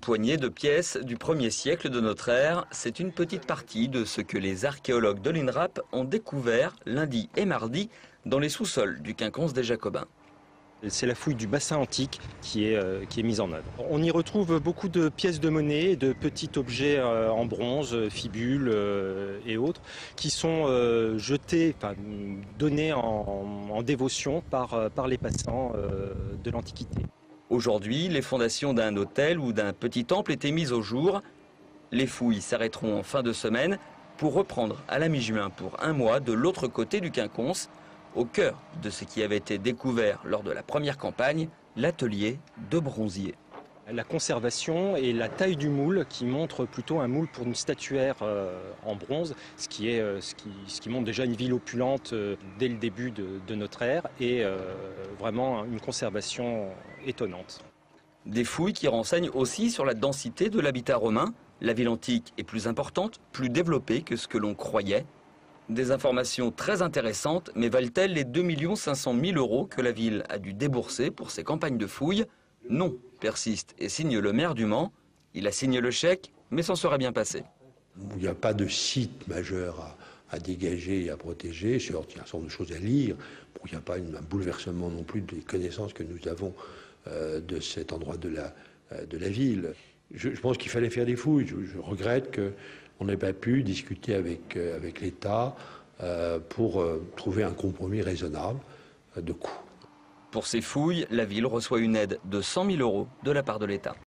poignée de pièces du 1er siècle de notre ère, c'est une petite partie de ce que les archéologues de l'INRAP ont découvert lundi et mardi dans les sous-sols du quinconce des Jacobins. C'est la fouille du bassin antique qui est mise en œuvre. On y retrouve beaucoup de pièces de monnaie, de petits objets en bronze, fibules et autres, qui sont jetés, donnés en dévotion par les passants de l'Antiquité. Aujourd'hui, les fondations d'un hôtel ou d'un petit temple étaient mises au jour. Les fouilles s'arrêteront en fin de semaine pour reprendre à la mi-juin pour un mois de l'autre côté du quinconce, au cœur de ce qui avait été découvert lors de la première campagne, l'atelier de bronzier. La conservation et la taille du moule qui montre plutôt un moule pour une statuaire en bronze, ce qui montre déjà une ville opulente dès le début de notre ère et vraiment une conservation étonnante. Des fouilles qui renseignent aussi sur la densité de l'habitat romain. La ville antique est plus importante, plus développée que ce que l'on croyait. Des informations très intéressantes, mais valent-elles les 2 500 000 € que la ville a dû débourser pour ses campagnes de fouilles? Non, persiste et signe le maire du Mans. Il a signé le chèque, mais s'en serait bien passé. Il n'y a pas de site majeur à dégager et à protéger. Certes, il y a un certain nombre de choses à lire. Bon, il n'y a pas un bouleversement non plus des connaissances que nous avons de cet endroit de la ville. Je pense qu'il fallait faire des fouilles. Je regrette qu'on n'ait pas pu discuter avec l'État pour trouver un compromis raisonnable de coût. Pour ces fouilles, la ville reçoit une aide de 100 000 € de la part de l'État.